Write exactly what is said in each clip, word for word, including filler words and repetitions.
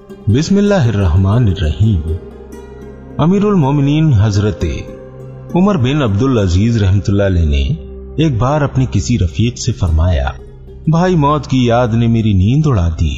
बिस्मिल्लाहिर्रहमानिर्रहीम। अमीरुल मोमिनीन हजरत उमर बिन अब्दुल अजीज रहमतुल्लाह अलैह ने एक बार अपने किसी रफीक से फरमाया, भाई मौत की याद ने मेरी नींद उड़ा दी।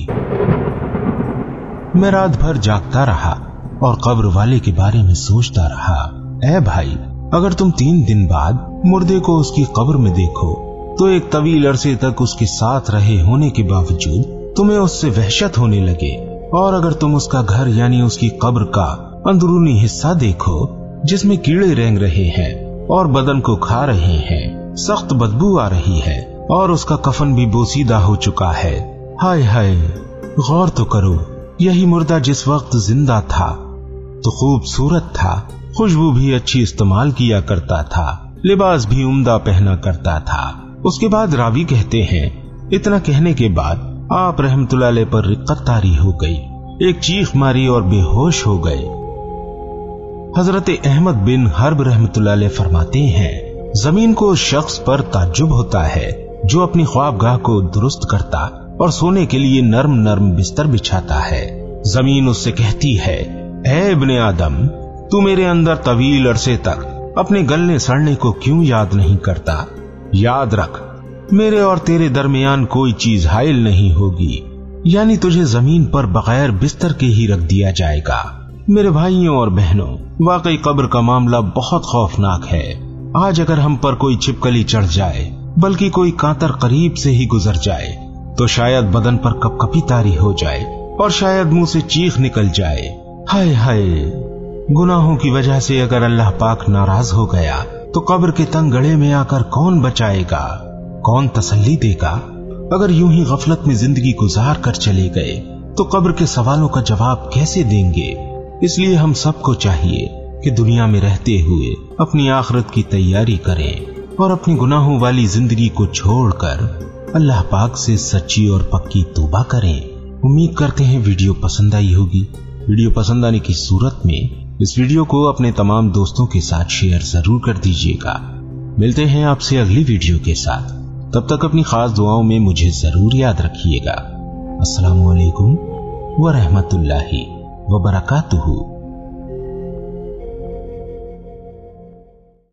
मैं रात भर जागता रहा और कब्र वाले के बारे में सोचता रहा। ऐ भाई, अगर तुम तीन दिन बाद मुर्दे को उसकी कब्र में देखो तो एक तवील अरसे तक उसके साथ रहे होने के बावजूद तुम्हें उससे वहशत होने लगे, और अगर तुम उसका घर यानी उसकी कब्र का अंदरूनी हिस्सा देखो जिसमें कीड़े रेंग रहे हैं और बदन को खा रहे हैं, सख्त बदबू आ रही है और उसका कफन भी बोसीदा हो चुका है। हाय हाय, गौर तो करो, यही मुर्दा जिस वक्त जिंदा था तो खूबसूरत था, खुशबू भी अच्छी इस्तेमाल किया करता था, लिबास भी उम्दा पहना करता था। उसके बाद रावी कहते हैं, इतना कहने के बाद आप रहमतुल्लाह अलैह पर रिक्कत तारी हो गई, एक चीख मारी और बेहोश हो गए। हजरत अहमद बिन हर्ब रहमतुल्लाह अलैह फरमाते हैं, जमीन को उस शख्स पर ताज्जुब होता है जो अपनी ख्वाबगाह को दुरुस्त करता और सोने के लिए नर्म नर्म बिस्तर बिछाता है। जमीन उससे कहती है, ऐ इब्ने आदम, तू मेरे अंदर तवील अरसे तक अपने गलने सड़ने को क्यों याद नहीं करता? याद रख, मेरे और तेरे दरमियान कोई चीज हाइल नहीं होगी, यानी तुझे जमीन पर बगैर बिस्तर के ही रख दिया जाएगा। मेरे भाइयों और बहनों, वाकई कब्र का मामला बहुत खौफनाक है। आज अगर हम पर कोई छिपकली चढ़ जाए, बल्कि कोई कांतर करीब से ही गुजर जाए, तो शायद बदन पर कपकपी तारी हो जाए और शायद मुंह से चीख निकल जाए। हाय हाय, गुनाहों की वजह से अगर अल्लाह पाक नाराज हो गया तो कब्र के तंग गड़े में आकर कौन बचाएगा, कौन तसल्ली देगा? अगर यूं ही गफलत में जिंदगी गुजार कर चले गए तो कब्र के सवालों का जवाब कैसे देंगे? इसलिए हम सबको चाहिए कि दुनिया में रहते हुए अपनी आखिरत की तैयारी करें और अपनी गुनाहों वाली जिंदगी को छोड़कर अल्लाह पाक से सच्ची और पक्की तौबा करें। उम्मीद करते हैं वीडियो पसंद आई होगी। वीडियो पसंद आने की सूरत में इस वीडियो को अपने तमाम दोस्तों के साथ शेयर जरूर कर दीजिएगा। मिलते हैं आपसे अगली वीडियो के साथ, तब तक अपनी खास दुआओं में मुझे जरूर याद रखिएगा। अस्सलामु अलैकुम व रहमतुल्लाहि व बरकातुहू।